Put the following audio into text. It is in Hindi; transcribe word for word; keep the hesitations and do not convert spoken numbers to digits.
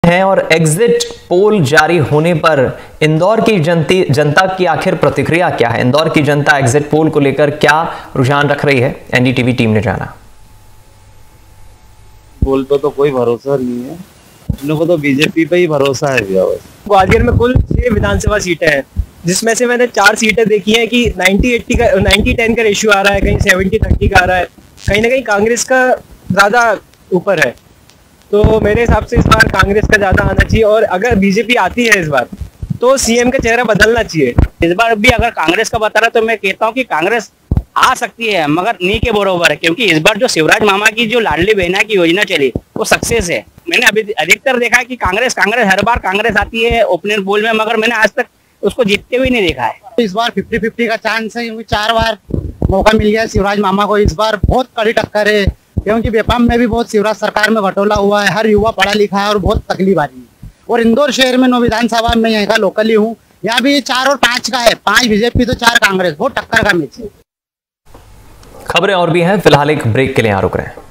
हैं और एग्जिट पोल जारी होने पर इंदौर की जनती जनता की आखिर प्रतिक्रिया क्या है। इंदौर की जनता एग्जिट पोल को लेकर क्या रुझान रख रही है, एनडीटीवी टीम ने जाना। पोल पे तो कोई भरोसा नहीं है, इन लोगों को तो बीजेपी पे ही भरोसा है। ग्वालियर में कुल छह विधानसभा सीटें हैं, जिसमें से मैंने चार सीटें देखी हैं कि नब्बे अस्सी का नब्बे दस का रेशियो आ रहा है, कहीं सत्तर तीस का आ रहा है, कहीं ना कहीं कांग्रेस का ज्यादा ऊपर है। तो मेरे हिसाब से इस बार कांग्रेस का ज्यादा आना चाहिए, और अगर बीजेपी आती है इस बार तो सीएम का चेहरा बदलना चाहिए। इस बार भी अगर कांग्रेस का बता रहा तो मैं कहता हूँ कि कांग्रेस आ सकती है, मगर नहीं के बरोबर है, क्योंकि इस बार जो शिवराज मामा की जो लाडली बहना की योजना चली वो सक्सेस है। मैंने अभी अधिकतर देखा है कि कांग्रेस कांग्रेस हर बार कांग्रेस आती है ओपिनियन पोल में, मगर मैंने आज तक उसको जीतते हुए नहीं देखा है। इस बार फिफ्टी फिफ्टी का चांस है, क्योंकि चार बार मौका मिल गया शिवराज मामा को। इस बार बहुत कड़ी टक्कर है, क्योंकि बेपम में भी बहुत शिवराज सरकार में घटोला हुआ है, हर युवा पढ़ा लिखा है और बहुत तकलीफ आ रही है। और इंदौर शहर में नौ विधानसभा में यहाँ का लोकली हूँ, यहाँ भी चार और पांच का है, पांच बीजेपी तो चार कांग्रेस, बहुत टक्कर का मैच है। खबरें और भी हैं, फिलहाल एक ब्रेक के लिए यहाँ रुक रहे हैं।